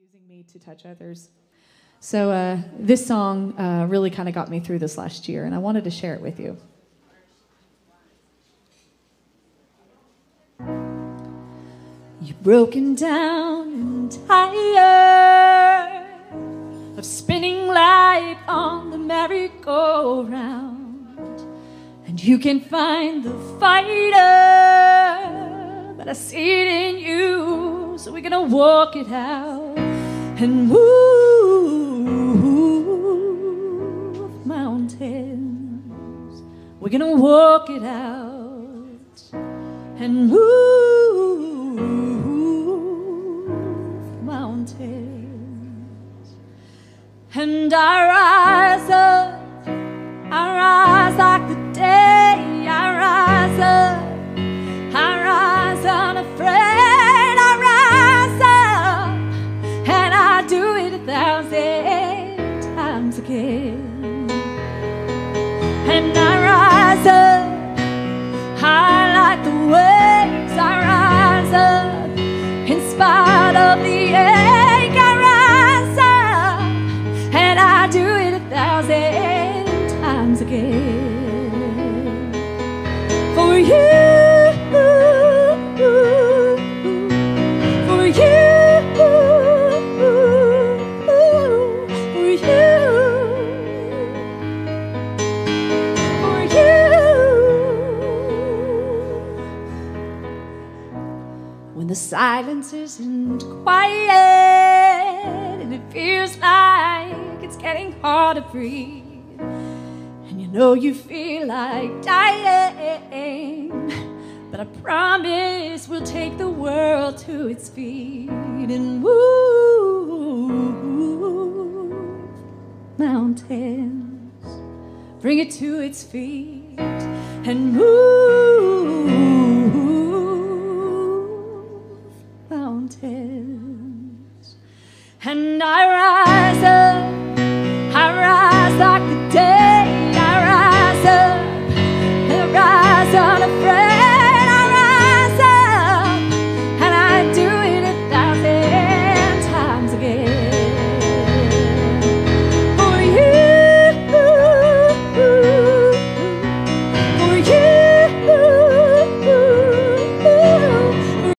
Using me to touch others. So this song really kind of got me through this last year, and I wanted to share it with you. You're broken down and tired of spinning life on the merry-go-round, and you can find the fighter, but I see it in you, so we're gonna walk it out and move mountains. We're gonna walk it out and move mountains. And I rise up, I rise like the day, I rise up, I rise unafraid, I rise up, and I do it 1,000 times again. And I rise up, high like the waves, I rise up, in spite of the ache, I rise up, and I do it 1,000 times again. For you, for you, for you, for you. When the silence isn't quiet and it feels like it's getting hard to breathe, and you know you feel like dying, but I promise we'll take the world to its feet and move mountains, bring it to its feet and move